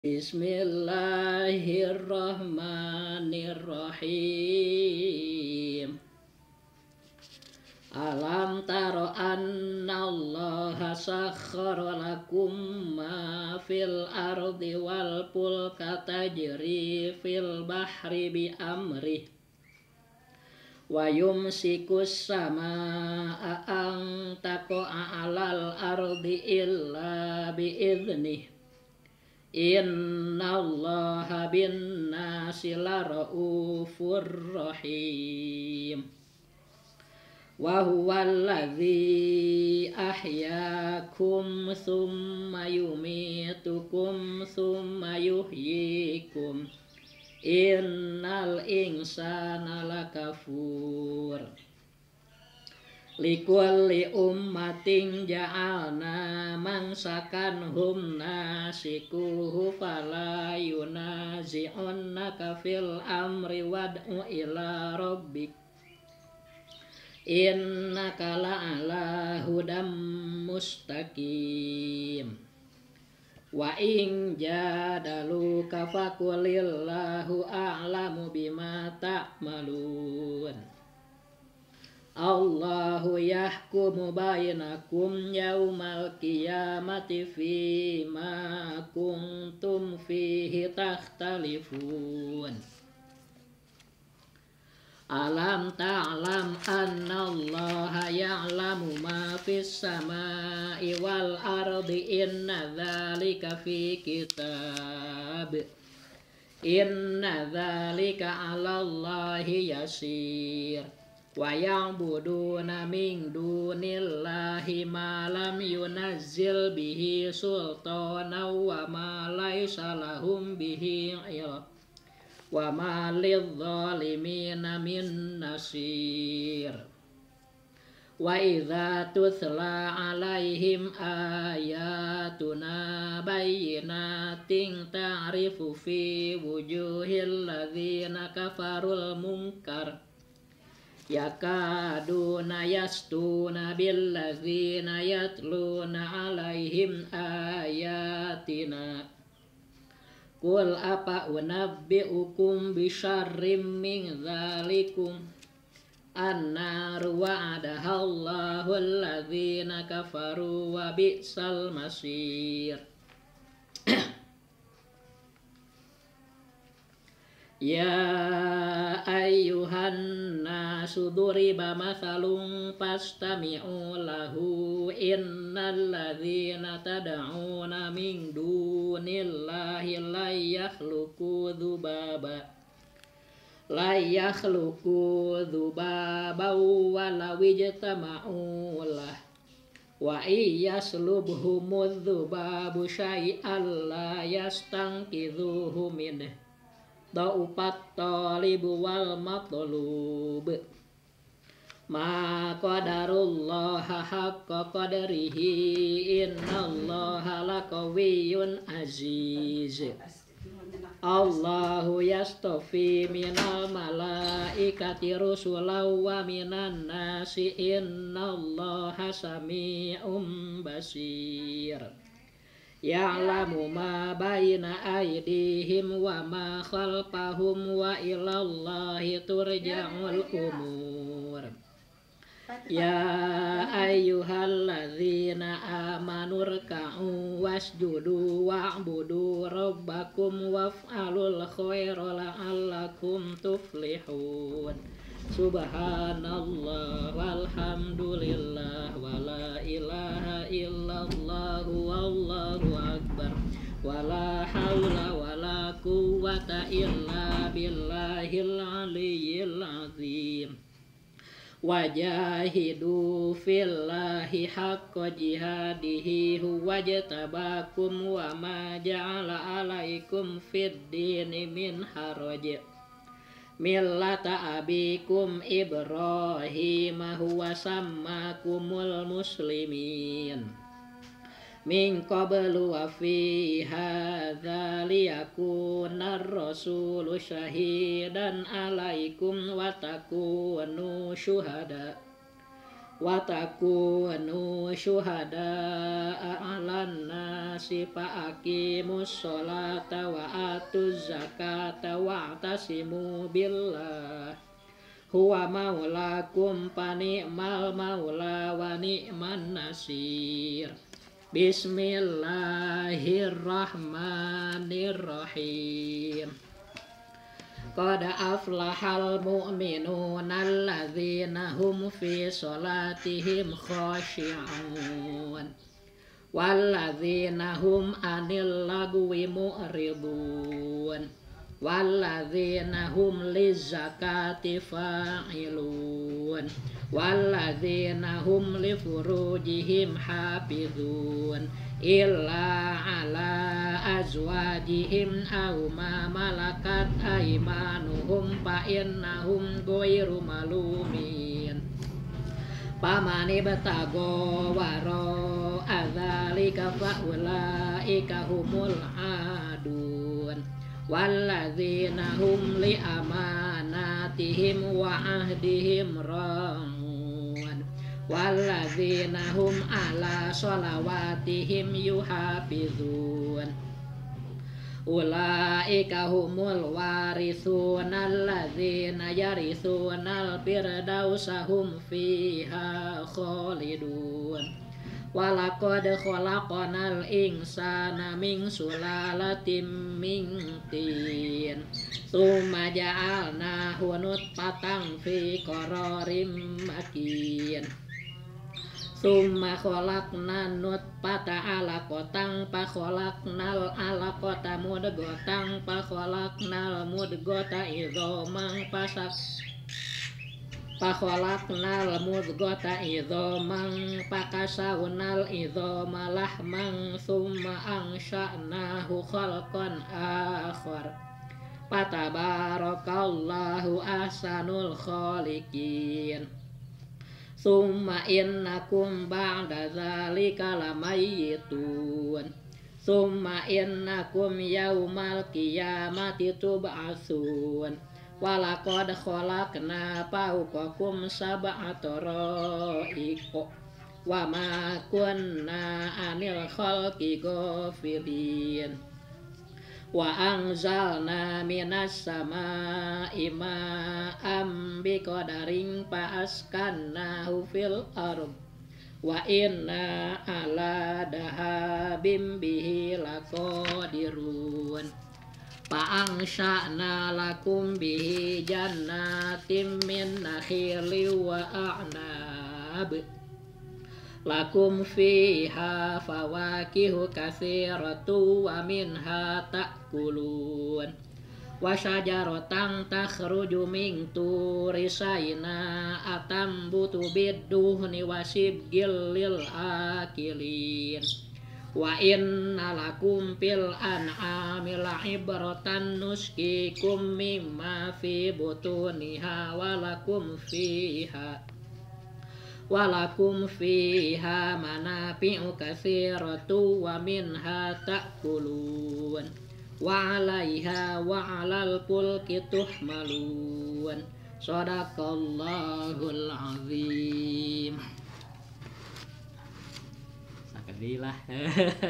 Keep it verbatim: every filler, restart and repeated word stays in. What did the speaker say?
Bismillahirrahmanirrahim. Alam taro anna allaha sakhkhara lakum ma fil ardi wal fulka tajri fil bahri bi amrih wa yumsikus samaa an taqa'a 'alal ardi illa bi idnih. Innallaha bin nasi laraufur rahim. Wa huwal ladzi ahyaakum tsumma yumitukum tsumma yuhyikum. Innal insana lakafur. Likulli ummatin ja'alna mansakanhum nasikuhu fala yunazi'unnaka fil amri wad'u ila rabbik innaka la'ala hudam mustaqim. Wa in jadaluka faqulillahu a'lamu bima ta'malun. Allahu yahkumu bainakum yaumal qiyamati fima kuntum fihi takhtalifun. Alam ta'lam anna Allaha ya'lamu ma fis samai wal ardi inna dzalika fi kitab. Inna dzalika 'ala Allahi yasir. Wa ya'buduna min dunillahi ma lam yunazzil bihi sultana wa ma laysa lahum bihi ilm wa ma lidh-dhalimina min nasir. Wa idza tutla 'alaihim ayatuna bayyinatin ta'rifu fi wujuhil ladzina kafarul munkar yakaduna yastuna billadzina yatluna 'alaihim ayatina. Qul apa unabbi'ukum bisyarrim min dzalikum annaru wa'adaha Allahu alladzina kafaru wa bi'sal masir. Ya ayyuhan nasu duriba mathalun fastami'u lahu innal ladzina tad'una min dunillahi la yakhluqu dzubaba la yakhluqu dzubaba wa law ijtama'u lah wa iyaslubhumudz dzubabu syai'an la yastanqidhuhu minhu Da'upat talibu wal matlub. Ma qadarullaha haqqa qadrihi innallaha laqawiyyun aziz. Allahu yastafi minal malaikati rusulan wa minan nasi innallaha sami'un basir. Ya'lamu ma baina aydihim wa ma khalfahum wa ilallahi turja'ul umur. Ya ayyuhalladzina amanu rka'u wasjudu wa'budu rabbakum waf'alul khaira la'allakum tuflihun. Subhanallah walhamdulillah wa la ilaha illallah wallahu akbar wa la hawla wa la quwwata illa billahil aliyyil azim. Wajahidu fillahi haqqa jihadihi huwa jtabakum wa ma ja'ala alaikum fid dini min haraj. Millata abikum Ibrahim huwa sammakumul muslimin min qablu wa fi hadza liyakunar rasulu syahidan alaikum wa takunu syuhada wa takunu syuhada'a 'alan nasi fa aqimus sholata wa atuz zakata wa'tasimu billah huwa maulakum fa ni'mal maula wa ni'man nasir. Bismillahirrahmanirrahim. Qad aflahal mu'minuna alladzina hum fi sholatihim khashi'un walladzina hum 'anil lagwi mu'ridun walladzina hum lizzakati fa'ilun walladzina hum li furujihim hafizun illa ala azwajihim aw ma malakat aymanuhum fa innahum ghairu malumin. Pamani batago waro adzalika fa ulaika humul adun walladzina hum li amanatihim wa ahdihim ra'un walladzina hum ala sholawatihim yuhafizun ulaika humul warithuna alladzina yaritsunal firdausa hum fiha khalidun. Walaqad khalaqnal insana min sulalatin min tin tsumma ja'alnahu nutfatan fi qararim makin tsumma khalaqnan nutfata 'alaqatan fa khalaqnal 'alaqata mudghatan fa khalaqnal mudghata idzaman fasak Fakholaknal mudghata idzaman fakasawnal idzama lahman summa ansha'nahu khalqan akhar fatabarakallahu ahsanul khaliqin. Summa innakum ba'da dzalika lamayyitun summa innakum yaumal qiyamati tub'atsun. Walaqad khalaqna fawqakum sab'a tara'iq wa ma kunna 'anil khalqi ghafilin wa anzalna minas sama'i ma'am biqadarin fa askannahu fil ardh wa inna 'ala dahabim bihi laqadirun. Fa'angsha'na lakum bihi jannatin min nakhili wa a'nab lakum fiha fawakihu katsiratu wa minha ta'kulun wa syajaratan takhruju min turi sayna atambutu bidduhni wa sibgil lil akilin. Wa inna lakum fil an'ami la'ibratan nuskikum mimma fi butuniha walakum fiha walakum fiha manafi'u katsiratu wa minha ta'kulun wa 'alaiha wa 'alal fulki tuhmalun. Shadaqallahul azim. Sakadilah.